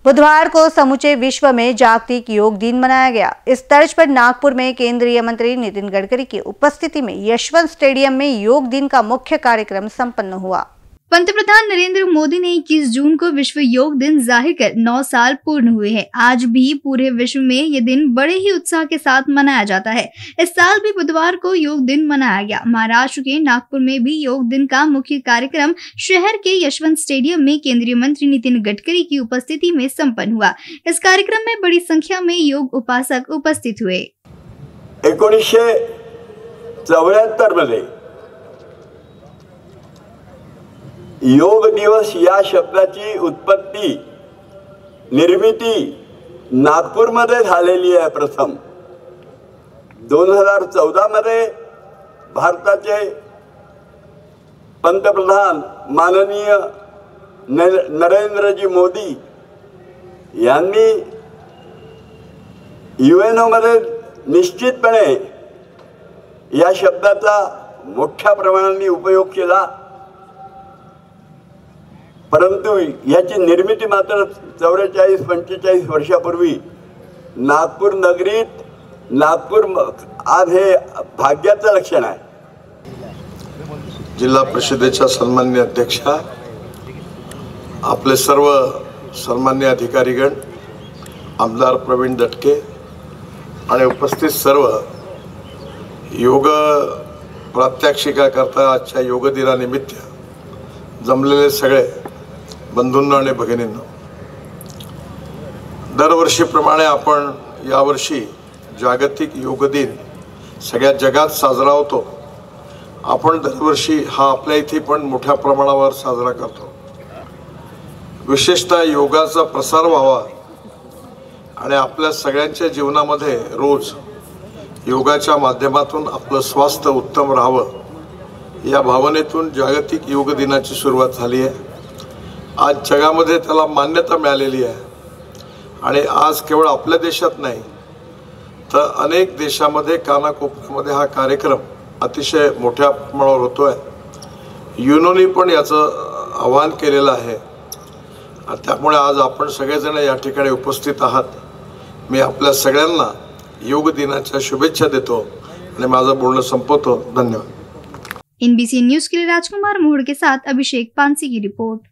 बुधवार को समूचे विश्व में जागतिक योग दिन मनाया गया। इस तर्ज पर नागपुर में केंद्रीय मंत्री नितिन गडकरी की उपस्थिति में यशवंत स्टेडियम में योग दिन का मुख्य कार्यक्रम संपन्न हुआ। पंतप्रधान नरेंद्र मोदी ने 21 जून को विश्व योग दिन जाहिर कर 9 साल पूर्ण हुए हैं। आज भी पूरे विश्व में ये दिन बड़े ही उत्साह के साथ मनाया जाता है। इस साल भी बुधवार को योग दिन मनाया गया। महाराष्ट्र के नागपुर में भी योग दिन का मुख्य कार्यक्रम शहर के यशवंत स्टेडियम में केंद्रीय मंत्री नितिन गडकरी की उपस्थिति में संपन्न हुआ। इस कार्यक्रम में बड़ी संख्या में योग उपासक उपस्थित हुए। 1974 मध्ये योग दिवस या शब्दाची उत्पत्ती निर्मिती नागपूरमध्ये झालेली आहे। प्रथम 2014 मध्ये भारताचे पंतप्रधान माननीय नरेंद्रजी मोदी यांनी यूएनओ मध्ये निश्चितपणे या शब्दाचा मोठ्या प्रमाणाने उपयोग केला, परंतु याची निर्मिती मात्र 44-45 वर्षापूर्वी नागपूर नगरीत नागपूर आज हे भाग्याचं लक्षण आहे। जिल्हा परिषदेच्या सन्माननीय अध्यक्षा, आपले सर्व सन्माननीय अधिकारीगण, आमदार प्रवीण दटके आणि उपस्थित सर्व योग प्रात्यक्षिका करता आजच्या योग दिनानिमित्त जमलेले सगळे बंधूंनो आणि भगिनींनो, दरवर्षीप्रमाणे आपण यावर्षी जागतिक योग दिन सगळ्या जगात साजरा होतो। आपण दरवर्षी हा आपल्या इथे पण मोठ्या प्रमाणावर साजरा करतो। विशेषतः योगाचा प्रसार व्हावा आणि आपल्या सगळ्यांच्या जीवनामध्ये रोज योगाच्या माध्यमातून आपलं स्वास्थ्य उत्तम राहावं, या भावनेतून जागतिक योग दिनाची सुरुवात झाली आहे। आज जगामध्ये त्याला मान्यता मिळालेली आहे आणि आज केवळ आपल्या देशात नाही तर अनेक देशामध्ये कानाकोपऱ्यामध्ये हा कार्यक्रम अतिशय मोठ्या प्रमाणावर होतोय। युनोनी पण याचं आवाहन केलेलं आहे। त्यामुळे आज आपण सगळेजण या ठिकाणी उपस्थित आहात। मी आपल्या सगळ्यांना योग दिनाच्या शुभेच्छा देतो आणि माझं बोलणं संपवतो। धन्यवाद। NBC न्यूज के लिए राजकुमार मोहड़ के साथ अभिषेक पानसी की रिपोर्ट।